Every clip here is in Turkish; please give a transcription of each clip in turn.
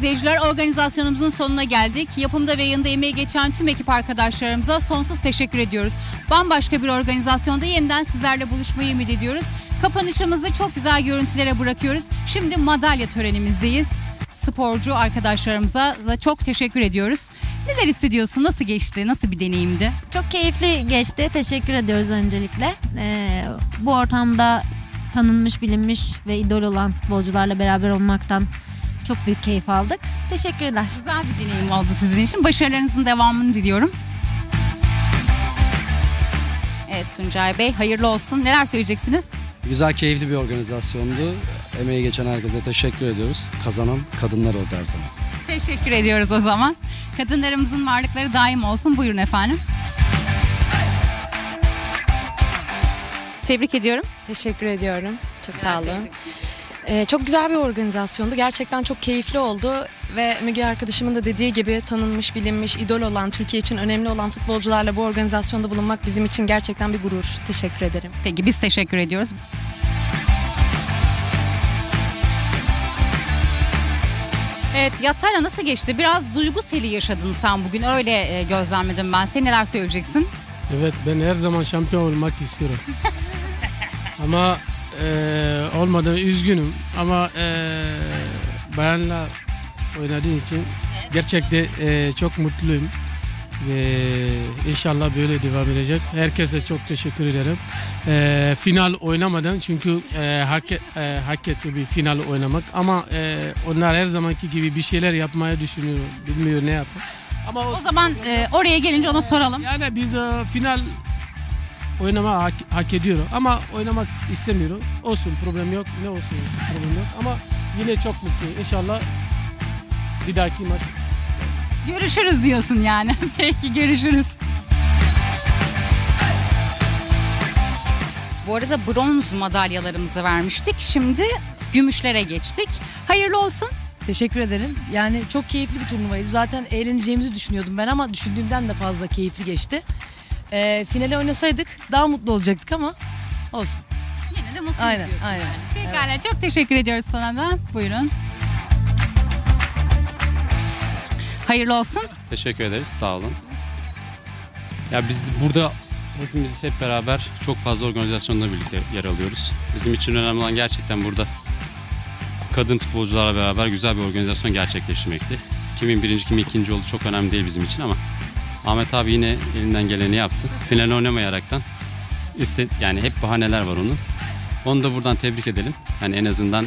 izleyiciler, organizasyonumuzun sonuna geldik. Yapımda ve yayında emeği geçen tüm ekip arkadaşlarımıza sonsuz teşekkür ediyoruz. Bambaşka bir organizasyonda yeniden sizlerle buluşmayı ümit ediyoruz. Kapanışımızı çok güzel görüntülere bırakıyoruz. Şimdi madalya törenimizdeyiz. Sporcu arkadaşlarımıza da çok teşekkür ediyoruz. Neler hissediyorsun? Nasıl geçti? Nasıl bir deneyimdi? Çok keyifli geçti. Teşekkür ediyoruz öncelikle. Bu ortamda tanınmış, bilinmiş ve idol olan futbolcularla beraber olmaktan çok büyük keyif aldık. Teşekkürler. Güzel bir deneyim oldu sizin için. Başarılarınızın devamını diliyorum. Evet Tuncay Bey, hayırlı olsun. Neler söyleyeceksiniz? Güzel, keyifli bir organizasyondu. Emeği geçen herkese teşekkür ediyoruz. Kazanan kadınlar oldu her zaman. Teşekkür ediyoruz o zaman. Kadınlarımızın varlıkları daim olsun. Buyurun efendim. Tebrik ediyorum. Teşekkür ediyorum. Çok sağ olun. Çok güzel bir organizasyondu. Gerçekten çok keyifli oldu. Ve Müge arkadaşımın da dediği gibi tanınmış, bilinmiş, idol olan, Türkiye için önemli olan futbolcularla bu organizasyonda bulunmak bizim için gerçekten bir gurur. Teşekkür ederim. Peki biz teşekkür ediyoruz. Evet, Yatayla nasıl geçti? Biraz duygu seli yaşadın sen bugün. Öyle gözlemledim ben. Sen neler söyleyeceksin? Evet, ben her zaman şampiyon olmak istiyorum. Ama olmadı, üzgünüm. Ama bayanlar oynadığı için gerçekten çok mutluyum. Ve inşallah böyle devam edecek. Herkese çok teşekkür ederim. Final oynamadan çünkü hak etti bir final oynamak. Ama onlar her zamanki gibi bir şeyler yapmaya düşünüyor. Bilmiyor ne yapar. Ama o zaman oraya gelince ona soralım. Yani biz final oynama hak ediyoruz ama oynamak istemiyorum. Olsun, problem yok. Ne olsun problem yok. Ama yine çok mutluyum. İnşallah bir dahaki maç. Görüşürüz diyorsun yani. Peki, görüşürüz. Bu arada bronz madalyalarımızı vermiştik. Şimdi gümüşlere geçtik. Hayırlı olsun. Teşekkür ederim. Yani çok keyifli bir turnuvaydı. Zaten eğleneceğimizi düşünüyordum ben ama düşündüğümden de fazla keyifli geçti. Finale oynasaydık daha mutlu olacaktık ama olsun. Yine de mutluyuz aynen, diyorsun. aynen. Yani. Pekala, evet. Çok teşekkür ediyoruz sana da. Buyurun. Hayırlı olsun. Teşekkür ederiz, sağ olun. Ya biz burada hepimiz hep beraber çok fazla organizasyonla birlikte yer alıyoruz. Bizim için önemli olan gerçekten burada kadın futbolcularla beraber güzel bir organizasyon gerçekleştirmekti. Kimin birinci, kimin ikinci oldu çok önemli değil bizim için ama Ahmet abi yine elinden geleni yaptı. Final oynamayaraktan yani hep bahaneler var onun. Onu da buradan tebrik edelim. Yani en azından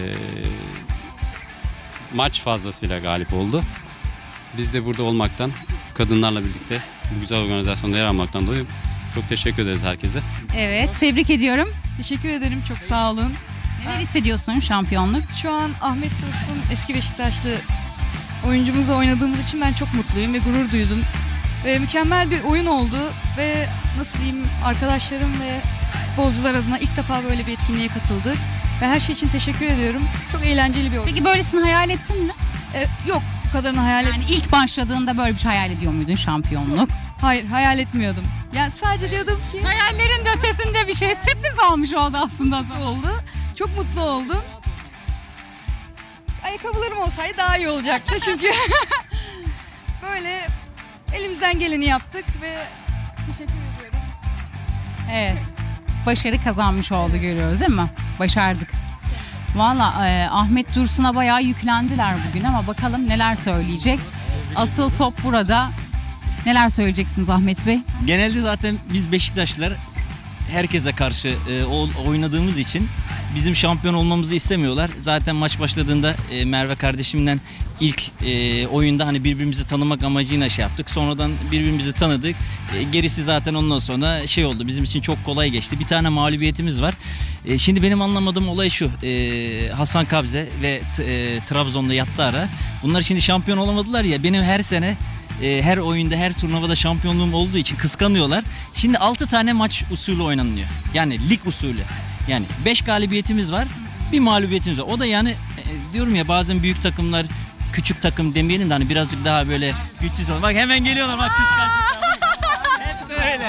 maç fazlasıyla galip oldu. Biz de burada olmaktan, kadınlarla birlikte bu güzel organizasyonda yer almaktan dolayı çok teşekkür ederiz herkese. Evet, tebrik ediyorum. Teşekkür ederim, çok sağ olun. Neler hissediyorsun şampiyonluk? Şu an Ahmet Dursun eski Beşiktaşlı oyuncumuzla oynadığımız için ben çok mutluyum ve gurur duydum. Ve mükemmel bir oyun oldu ve nasıl diyeyim, arkadaşlarım ve futbolcular adına ilk defa böyle bir etkinliğe katıldık. Ve her şey için teşekkür ediyorum. Çok eğlenceli bir oyun. Peki böylesini hayal ettin mi? Yok, bu kadarını hayal etmedim. Yani ilk başladığında böyle bir şey hayal ediyor muydun, şampiyonluk? Hayır, hayal etmiyordum. Yani sadece diyordum ki... Hayallerin de ötesinde bir şey, sürpriz olmuş oldu aslında. Oldu. Çok mutlu oldum. Ayakkabılarım olsaydı daha iyi olacaktı çünkü böyle elimizden geleni yaptık ve teşekkür ediyorum. Evet, başarı kazanmış oldu, görüyoruz değil mi? Başardık. Valla Ahmet Dursun'a bayağı yüklendiler bugün ama bakalım neler söyleyecek. Asıl top burada. Neler söyleyeceksiniz Ahmet Bey? Genelde zaten biz Beşiktaşlılar herkese karşı oynadığımız için bizim şampiyon olmamızı istemiyorlar. Zaten maç başladığında Merve kardeşimden ilk oyunda hani birbirimizi tanımak amacıyla şey yaptık. Sonradan birbirimizi tanıdık. Gerisi zaten ondan sonra şey oldu. Bizim için çok kolay geçti. Bir tane mağlubiyetimiz var. Şimdi benim anlamadığım olay şu. Hasan Kabze ve Trabzon'da Yattara. Bunlar şimdi şampiyon olamadılar ya. Benim her sene her oyunda, her turnuvada şampiyonluğum olduğu için kıskanıyorlar. Şimdi 6 tane maç usulü oynanıyor. Yani lig usulü. Yani 5 galibiyetimiz var, bir mağlubiyetimiz var. O da yani diyorum ya, bazen büyük takımlar, küçük takım demeyelim de hani birazcık daha böyle güçsüz olan. Bak hemen geliyorlar, bak kıskançlık. Hep böyle.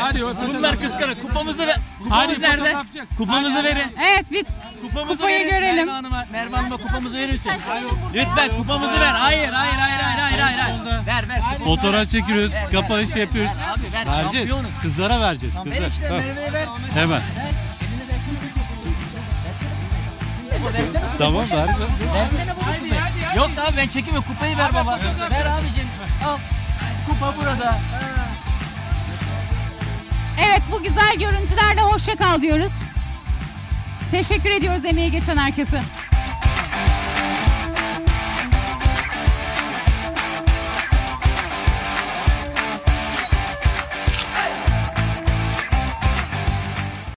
Hadi Bunlar kıskanır. Kupamızı ver. Kupamız nerede? Kupamızı verin. Evet, bir Kupamızı kupayı verin. görelim. Merve Hanım'a kupamızı verir misin? Lütfen kupamızı ver. Hayır. Ver. Fotoğraf çekiyoruz, kapanış yapıyoruz. Abi ver, Vereceğiz. şampiyonuz. Kızlara vereceğiz. Ver Kızlar. işte Merve'ye ver. Hemen. Versene kupayı. Tamam boş ver. Versene bu kupayı. Yok abi ben çekeyim kupayı ver baba. Ver abicim. Al. Kupa burada. Evet, bu güzel görüntülerle hoşça kal diyoruz. Teşekkür ediyoruz emeği geçen herkese.